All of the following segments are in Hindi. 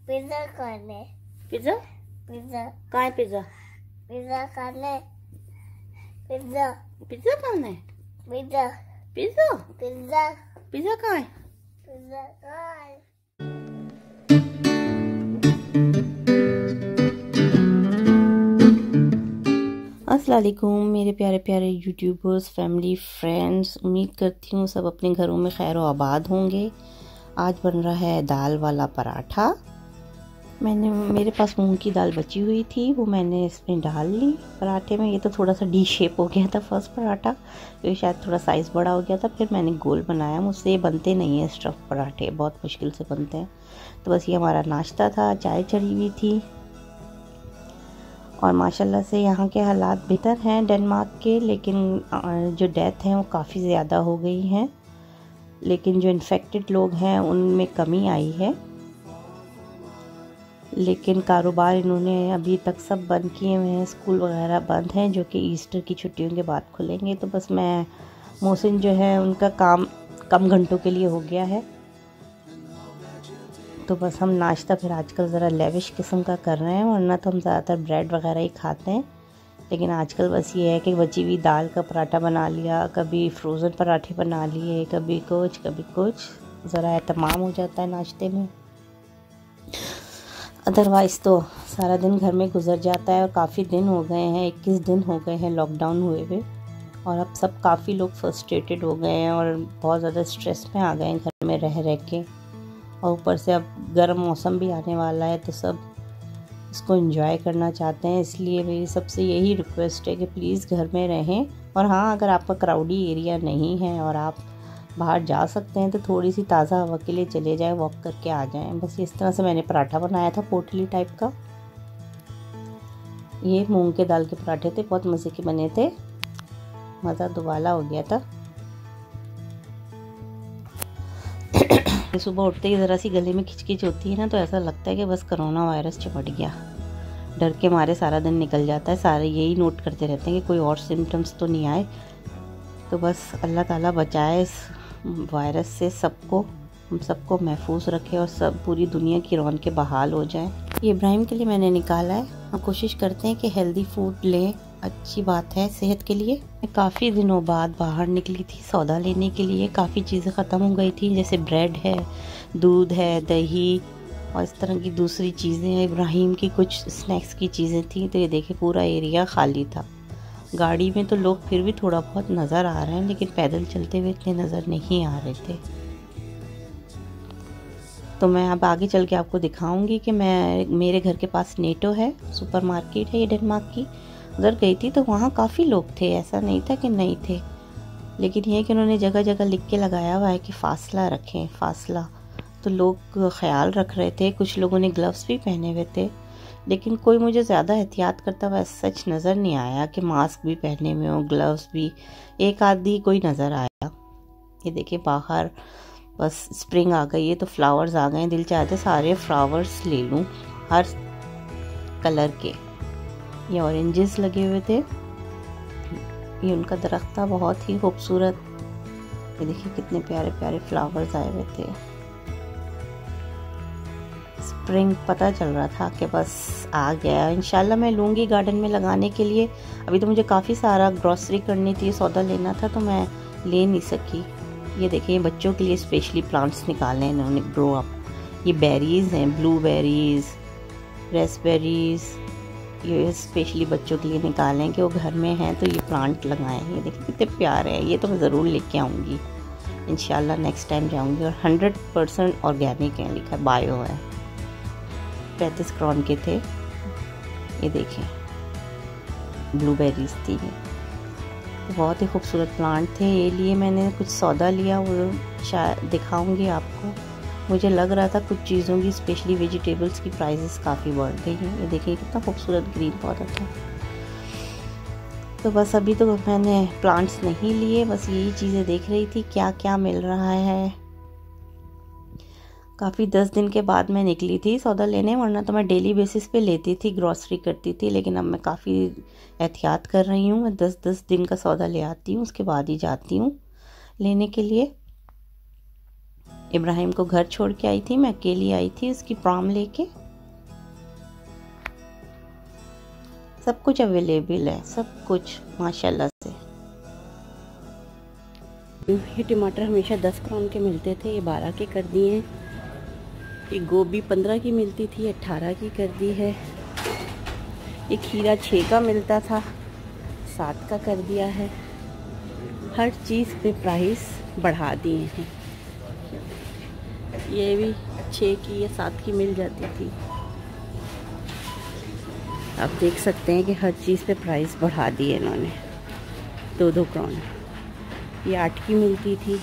पिज्जा खाने। पिज्जा पिज्जा कहाँ है? पिज्जा पिज्जा खाने। पिज्जा पिज्जा कहाँ है? पिज्जा पिज्जा पिज्जा पिज्जा कहाँ है? पिज्जा खाए। अस्सलाम वालेकुम मेरे प्यारे प्यारे यूट्यूबर्स, फैमिली, फ्रेंड्स। उम्मीद करती हूँ सब अपने घरों में खैर व आबाद होंगे। आज बन रहा है दाल वाला पराठा। मेरे पास मूंग की दाल बची हुई थी, वो मैंने इसमें डाल ली पराठे में। ये तो थोड़ा सा डी शेप हो गया था फर्स्ट पराठा, तो शायद थोड़ा साइज़ बड़ा हो गया था। फिर मैंने गोल बनाया। मुझसे ये बनते नहीं है स्टफ़ पराठे, बहुत मुश्किल से बनते हैं। तो बस ये हमारा नाश्ता था। चाय चढ़ी हुई थी और माशाल्लाह से यहाँ के हालात बेहतर हैं डेनमार्क के, लेकिन जो डेथ हैं वो काफ़ी ज़्यादा हो गई हैं। लेकिन जो इन्फेक्टेड लोग हैं उनमें कमी आई है। लेकिन कारोबार इन्होंने अभी तक सब बंद किए हुए हैं। स्कूल वगैरह बंद हैं, जो कि ईस्टर की छुट्टियों के बाद खुलेंगे। तो बस मोहसिन जो है उनका काम कम घंटों के लिए हो गया है। तो बस हम नाश्ता फिर आजकल ज़रा लेविश किस्म का कर रहे हैं, वरना तो हम ज़्यादातर ब्रेड वगैरह ही खाते हैं। लेकिन आजकल बस ये है कि बची हुई दाल का पराठा बना लिया, कभी फ्रोज़न पराठे बना लिए, कभी कुछ ज़रा एहतमाम हो जाता है नाश्ते में। अदरवाइज़ तो सारा दिन घर में गुजर जाता है। और काफ़ी दिन हो गए हैं, 21 दिन हो गए हैं लॉकडाउन हुए हुए, और अब सब काफ़ी लोग फ्रस्ट्रेटेड हो गए हैं और बहुत ज़्यादा स्ट्रेस में आ गए हैं घर में रह रह के। और ऊपर से अब गर्म मौसम भी आने वाला है, तो सब इसको एंजॉय करना चाहते हैं। इसलिए मेरी सबसे यही रिक्वेस्ट है कि प्लीज़ घर में रहें। और हाँ, अगर आपका क्राउडी एरिया नहीं है और आप बाहर जा सकते हैं तो थोड़ी सी ताज़ा हवा के लिए चले जाएं, वॉक करके आ जाएं। बस इस तरह से मैंने पराठा बनाया था, पोटली टाइप का। ये मूंग के दाल के पराठे थे, बहुत मज़े के बने थे। मज़ा दुबाला हो गया था। सुबह उठते ही ज़रा सी गले में खिचखिच होती है ना, तो ऐसा लगता है कि बस कोरोना वायरस चिपट गया। डर के मारे सारा दिन निकल जाता है। सारे यही नोट करते रहते हैं कि कोई और सिम्टम्स तो नहीं आए। तो बस अल्लाह ताला बचाए इस वायरस से सबको, हम सबको महफूज रखे और सब पूरी दुनिया की रौनकें बहाल हो जाएं। ये इब्राहिम के लिए मैंने निकाला है। हम कोशिश करते हैं कि हेल्दी फूड लें, अच्छी बात है सेहत के लिए। मैं काफ़ी दिनों बाद बाहर निकली थी सौदा लेने के लिए। काफ़ी चीज़ें ख़त्म हो गई थी, जैसे ब्रेड है, दूध है, दही और इस तरह की दूसरी चीज़ें हैं। इब्राहिम की कुछ स्नैक्स की चीज़ें थी। तो ये देखिए पूरा एरिया खाली था। गाड़ी में तो लोग फिर भी थोड़ा बहुत नज़र आ रहे हैं, लेकिन पैदल चलते हुए इतने नज़र नहीं आ रहे थे। तो मैं अब आगे चल के आपको दिखाऊंगी कि मेरे घर के पास नेटो है, सुपरमार्केट है ये डेनमार्क की। उधर गई थी तो वहाँ काफ़ी लोग थे, ऐसा नहीं था कि नहीं थे। लेकिन ये कि उन्होंने जगह जगह लिख के लगाया हुआ है कि फ़ासला रखें, फ़ासला। तो लोग ख्याल रख रहे थे। कुछ लोगों ने ग्लव्स भी पहने हुए थे, लेकिन कोई मुझे ज़्यादा एहतियात करता हुआ सच नज़र नहीं आया कि मास्क भी पहने हुए हो, ग्लव्स भी। एक आधी कोई नज़र आया। ये देखिए बाहर बस स्प्रिंग आ गई है, तो फ्लावर्स आ गए हैं। दिल चाहते सारे फ्लावर्स ले लूँ, हर कलर के। ये ऑरेंजेस लगे हुए थे। ये उनका दरख्त था, बहुत ही खूबसूरत। ये देखिए कितने प्यारे प्यारे फ्लावर्स आए हुए थे। स्प्रिंग पता चल रहा था कि बस आ गया। इंशाल्लाह मैं लूँगी गार्डन में लगाने के लिए। अभी तो मुझे काफ़ी सारा ग्रॉसरी करनी थी, सौदा लेना था, तो मैं ले नहीं सकी। ये देखिए बच्चों के लिए स्पेशली प्लांट्स निकाले हैं इन्होंने, ग्रो अप। ये बेरीज़ हैं, ब्लूबेरीज़, रेसबेरीज़। ये स्पेशली बच्चों के लिए निकाले हैं कि वो घर में हैं तो ये प्लांट लगाएं। ये देखिए कितने प्यारे हैं। ये तो मैं ज़रूर लेके आऊँगी इंशाल्लाह, नेक्स्ट टाइम जाऊँगी। और 100% ऑर्गेनिक है, लिखा है, बायो है। 35 क्रॉन के थे। ये देखें ब्लूबेरीज थी। तो बहुत ही खूबसूरत प्लांट थे। ये लिए मैंने कुछ सौदा लिया, वो शायद दिखाऊंगी आपको। मुझे लग रहा था कुछ चीज़ों की, स्पेशली वेजिटेबल्स की प्राइसेस काफ़ी बढ़ गई हैं। ये देखिए कितना खूबसूरत ग्रीन पौधा था। तो बस अभी तो मैंने प्लांट्स नहीं लिए, बस यही चीज़ें देख रही थी क्या क्या मिल रहा है। काफ़ी 10 दिन के बाद मैं निकली थी सौदा लेने, वरना तो मैं डेली बेसिस पे लेती थी, ग्रॉसरी करती थी। लेकिन अब मैं काफ़ी एहतियात कर रही हूँ। मैं 10-10 दिन का सौदा ले आती हूँ, उसके बाद ही जाती हूँ लेने के लिए। इब्राहिम को घर छोड़ के आई थी, मैं अकेली आई थी उसकी प्रॉम लेके। सब कुछ अवेलेबल है, सब कुछ माशाल्लाह से। ये टमाटर हमेशा 10 क्राउन के मिलते थे, ये 12 के कर दिए हैं। ये गोभी 15 की मिलती थी, 18 की कर दी है। ये खीरा 6 का मिलता था, 7 का कर दिया है। हर चीज़ पे प्राइस बढ़ा दिए हैं। ये भी 6 की या 7 की मिल जाती थी। आप देख सकते हैं कि हर चीज़ पे प्राइस बढ़ा दिए इन्होंने, 2-2 क्राउन। ये 8 की मिलती थी।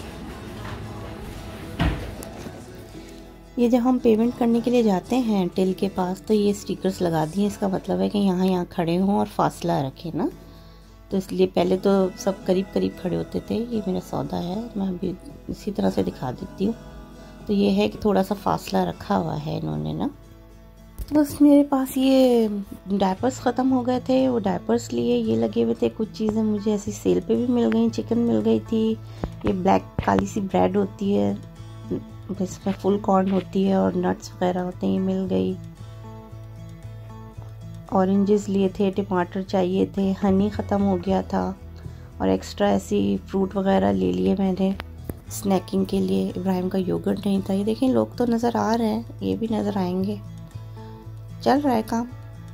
ये जब हम पेमेंट करने के लिए जाते हैं टिल के पास तो ये स्टिकर्स लगा दिए, इसका मतलब है कि यहाँ खड़े हों और फासला रखें ना, तो इसलिए पहले तो सब करीब करीब खड़े होते थे। ये मेरा सौदा है, मैं अभी इसी तरह से दिखा देती हूँ। तो ये है कि थोड़ा सा फासला रखा हुआ है इन्होंने ना। बस मेरे पास ये डायपर्स ख़त्म हो गए थे, वो डायपर्स लिए, ये लगे हुए थे। कुछ चीज़ें मुझे ऐसी सेल पे भी मिल गई, चिकन मिल गई थी। ये ब्लैक काली सी ब्रेड होती है, इसमें फुल कॉर्न होती है और नट्स वगैरह होते हैं, ये मिल गई। ऑरेंजेस लिए थे, टमाटर चाहिए थे, हनी ख़त्म हो गया था और एक्स्ट्रा ऐसी फ्रूट वगैरह ले लिए मैंने स्नैकिंग के लिए। इब्राहिम का योगर्ट नहीं था। ये देखें लोग तो नज़र आ रहे हैं, ये भी नज़र आएंगे, चल रहा है काम।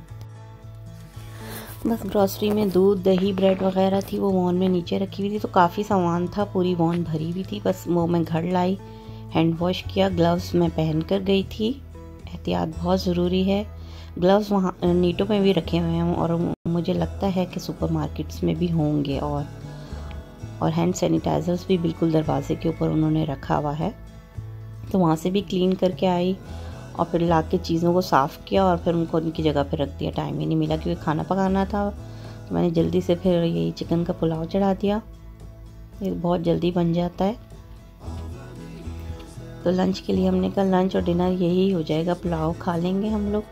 बस ग्रॉसरी में दूध, दही, ब्रेड वगैरह थी, वो वॉन में नीचे रखी हुई थी, तो काफ़ी सामान था, पूरी वॉन भरी हुई थी। बस वो मैं घर लाई, हैंड वॉश किया, ग्लव्स मैं पहन कर गई थी, एहतियात बहुत ज़रूरी है। ग्लव्स वहाँ नीटो में भी रखे हुए हैं और मुझे लगता है कि सुपरमार्केट्स में भी होंगे। और हैंड सैनिटाइज़र्स भी बिल्कुल दरवाजे के ऊपर उन्होंने रखा हुआ है, तो वहाँ से भी क्लीन करके आई और फिर ला के चीज़ों को साफ़ किया और फिर उनको उनकी जगह पर रख दिया। टाइम ही नहीं मिला क्योंकि खाना पकाना था, तो मैंने जल्दी से फिर यही चिकन का पुलाव चढ़ा दिया। ये बहुत जल्दी बन जाता है। तो लंच के लिए हमने कहा लंच और डिनर यही हो जाएगा, पुलाव खा लेंगे हम लोग।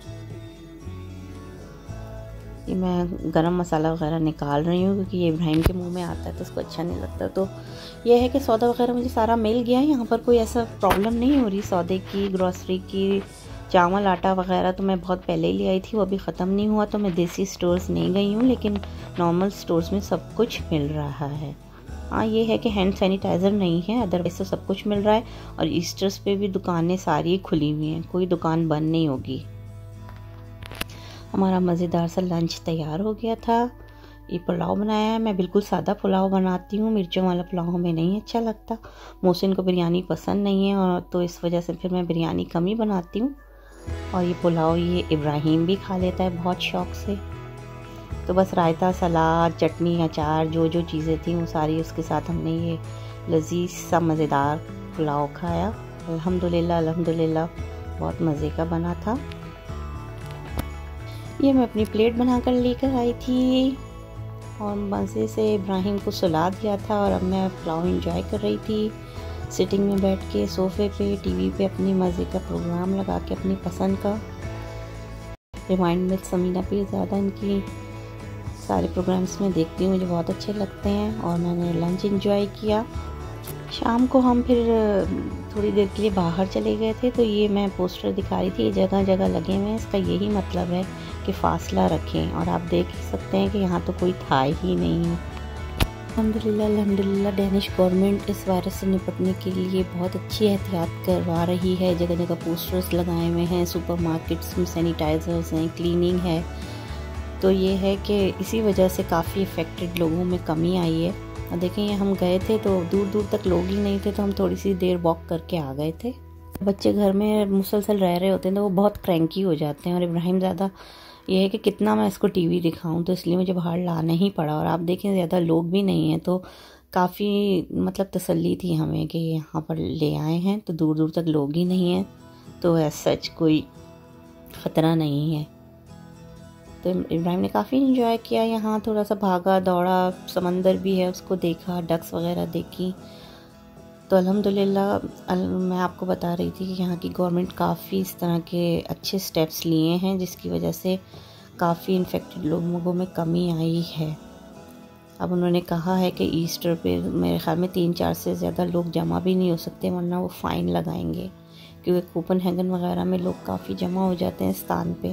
ये मैं गरम मसाला वगैरह निकाल रही हूँ क्योंकि ये इब्राहिम के मुंह में आता है तो उसको अच्छा नहीं लगता। तो ये है कि सौदा वगैरह मुझे सारा मिल गया है, यहाँ पर कोई ऐसा प्रॉब्लम नहीं हो रही सौदे की, ग्रॉसरी की। चावल आटा वगैरह तो मैं बहुत पहले ही ले आई थी, वो अभी ख़त्म नहीं हुआ, तो मैं देसी स्टोर्स नहीं गई हूँ, लेकिन नॉर्मल स्टोर्स में सब कुछ मिल रहा है। हाँ ये है कि हैंड सैनिटाइज़र नहीं है, अदरवाइज तो सब कुछ मिल रहा है। और ईस्टर्स पे भी दुकानें सारी खुली हुई हैं, कोई दुकान बंद नहीं होगी। हमारा मज़ेदार सा लंच तैयार हो गया था। ये पुलाव बनाया है, मैं बिल्कुल सादा पुलाव बनाती हूँ, मिर्चों वाला पुलाव हमें नहीं अच्छा लगता। मोहसिन को बिरयानी पसंद नहीं है और तो इस वजह से फिर मैं बिरयानी कम ही बनाती हूँ। और ये पुलाव ये इब्राहिम भी खा लेता है बहुत शौक़ से। तो बस रायता, सलाद, चटनी, अचार, जो जो चीज़ें थी वो सारी उसके साथ हमने ये लजीज सा मज़ेदार पुलाव खाया। अल्हम्दुलिल्लाह अल्हम्दुलिल्लाह बहुत मज़े का बना था। ये मैं अपनी प्लेट बनाकर लेकर आई थी और मज़े से इब्राहिम को सुला दिया था और अब मैं पुलाव एंजॉय कर रही थी सिटिंग में बैठ के सोफ़े पे, टीवी पे अपनी मज़े का प्रोग्राम लगा के अपनी पसंद का। रिमाइंड विद समीना पे ज़्यादा इनकी सारे प्रोग्राम्स में देखती हूँ, मुझे बहुत अच्छे लगते हैं। और मैंने लंच एंजॉय किया। शाम को हम फिर थोड़ी देर के लिए बाहर चले गए थे, तो ये मैं पोस्टर दिखा रही थी, ये जगह जगह लगे हुए हैं, इसका यही मतलब है कि फ़ासला रखें। और आप देख सकते हैं कि यहाँ तो कोई था ही नहीं। अल्हम्दुलिल्लाह अल्हम्दुलिल्लाह डैनिश गवर्नमेंट इस वायरस से निपटने के लिए बहुत अच्छी एहतियात करवा रही है। जगह जगह पोस्टर्स लगाए हुए हैं, सुपरमार्केट्स में सैनिटाइज़र्स हैं, क्लीनिंग है। तो ये है कि इसी वजह से काफ़ी इफ़ेक्टेड लोगों में कमी आई है। और देखें ये हम गए थे तो दूर दूर तक लोग ही नहीं थे, तो हम थोड़ी सी देर वॉक करके आ गए थे। बच्चे घर में मुसलसल रह रहे होते हैं तो वो बहुत क्रैंकी हो जाते हैं। और इब्राहिम ज़्यादा ये है कि कितना मैं इसको टीवी दिखाऊं, तो इसलिए मुझे बाहर लाना ही पड़ा। और आप देखें ज़्यादा लोग भी नहीं हैं, तो काफ़ी मतलब तसल्ली थी हमें कि यहाँ पर ले आए हैं, तो दूर दूर तक लोग ही नहीं हैं, तो ऐसा सच कोई ख़तरा नहीं है। तो इब्राहिम ने काफ़ी इंजॉय किया यहाँ, थोड़ा सा भागा दौड़ा, समंदर भी है उसको देखा, डक्स वगैरह देखी। तो अल्हम्दुलिल्लाह मैं आपको बता रही थी कि यहाँ की गवर्नमेंट काफ़ी इस तरह के अच्छे स्टेप्स लिए हैं, जिसकी वजह से काफ़ी इन्फेक्टेड लोगों में कमी आई है। अब उन्होंने कहा है कि ईस्टर पे मेरे ख़्याल में 3-4 से ज़्यादा लोग जमा भी नहीं हो सकते, वरना वो फ़ाइन लगाएंगे, क्योंकि कोपनहेगन वगैरह में लोग काफ़ी जमा हो जाते हैं स्थान पे।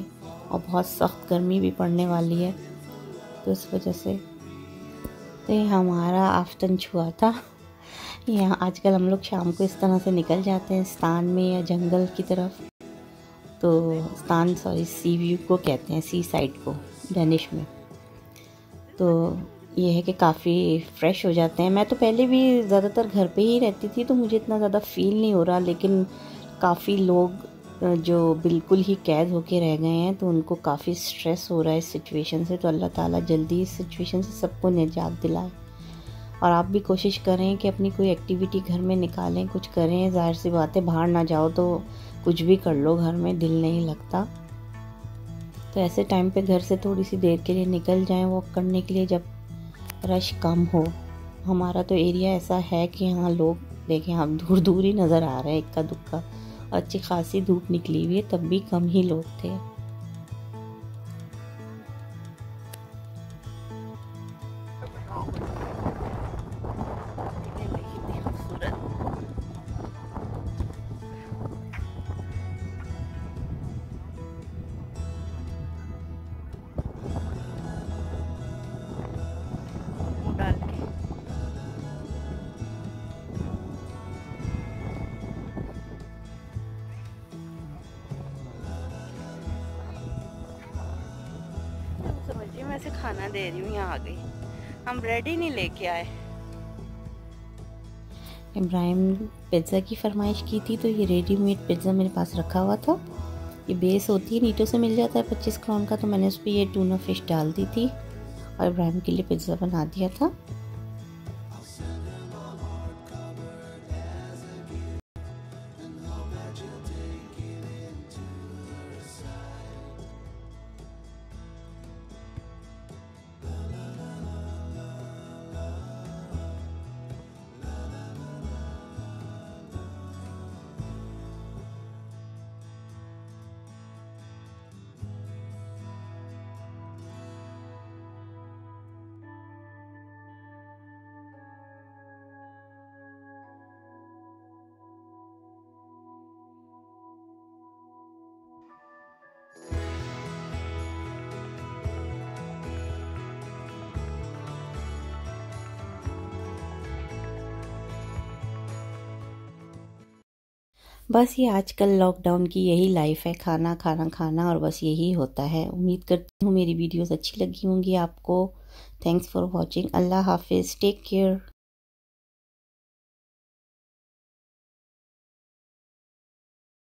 और बहुत सख्त गर्मी भी पड़ने वाली है, तो इस वजह से तो ये हमारा आफ्टरनून हुआ था। यहाँ आजकल हम लोग शाम को इस तरह से निकल जाते हैं स्थान में या जंगल की तरफ। तो स्थान सी व्यू को कहते हैं, सी साइड को डेनिश में। तो ये है कि काफ़ी फ्रेश हो जाते हैं। मैं तो पहले भी ज़्यादातर घर पे ही रहती थी, तो मुझे इतना ज़्यादा फील नहीं हो रहा, लेकिन काफ़ी लोग जो बिल्कुल ही कैद होके रह गए हैं तो उनको काफ़ी स्ट्रेस हो रहा है इस सिचुएशन से। तो अल्लाह ताला जल्दी इस सिचुएशन से सबको निजात दिलाए। और आप भी कोशिश करें कि अपनी कोई एक्टिविटी घर में निकालें, कुछ करें। ज़ाहिर सी बात है, बाहर ना जाओ तो कुछ भी कर लो, घर में दिल नहीं लगता। तो ऐसे टाइम पे घर से थोड़ी सी देर के लिए निकल जाएं वॉक करने के लिए, जब रश कम हो। हमारा तो एरिया ऐसा है कि यहाँ लोग देखें आप दूर दूर ही नज़र आ रहे हैं, इक्का दुक्का। अच्छी खासी धूप निकली हुई है, तब भी कम ही लोग थे। समझिए मैं ऐसे खाना दे रही हूँ, यहाँ आ गई। हम ब्रेड ही नहीं लेके आए। इब्राहिम पिज़्ज़ा की फरमाइश की थी, तो ये रेडीमेड पिज़्ज़ा मेरे पास रखा हुआ था। ये बेस होती है, नीटो से मिल जाता है 25 क्राउन का। तो मैंने उस पर ये टूना फिश डाल दी थी और इब्राहिम के लिए पिज़्ज़ा बना दिया था। बस ये आजकल लॉकडाउन की यही लाइफ है, खाना खाना खाना, और बस यही होता है। उम्मीद करती हूँ मेरी वीडियोस अच्छी लगी होंगी आपको। Thanks for watching. अल्लाह हाफिज़, टेक केयर।